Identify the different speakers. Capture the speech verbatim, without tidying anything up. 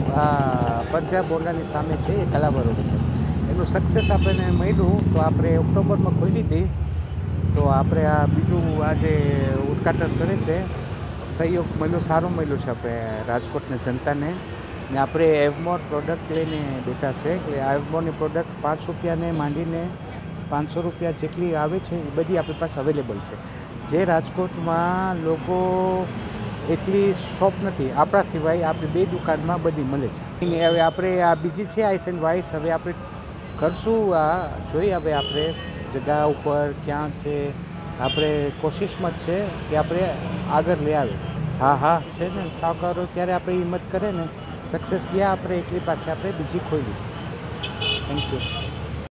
Speaker 1: આ પંજાબ બોર્ડરની સામે છે એ કલાબર રોડ એનું સક્સેસ આપણને મળ્યું તો આપણે ઓક્ટોબરમાં ખોલી હતી. તો આપણે આ બીજું આજે ઉદ્ઘાટન કરે છે. સહયોગ મળ્યો, સારો મળ્યો છે આપણે રાજકોટની જનતાને. ને આપણે એવમોર પ્રોડક્ટ લઈને બેઠા છે એટલે આ એવમોરની પ્રોડક્ટ પાંચ રૂપિયાને માંડીને પાંચસો રૂપિયા જેટલી આવે છે એ બધી આપણી પાસે અવેલેબલ છે. જે રાજકોટમાં લોકો એટલી શોપ નથી આપણા સિવાય આપણી બે દુકાનમાં બધી મળે છે. હવે આપણે આ બીજી છે આઈસ એન્ડ વાઇસ. હવે આપણે કરશું આ જોઈએ હવે આપણે જગા ઉપર ક્યાં છે. આપણે કોશિશમાં જ છે કે આપણે આગળ લઈ આવે. હા હા છે ને સાવકારો ત્યારે આપણે હિંમત કરે ને સક્સેસ ગયા આપણે એટલી પાછી આપણે બીજી ખોલી. Thank you.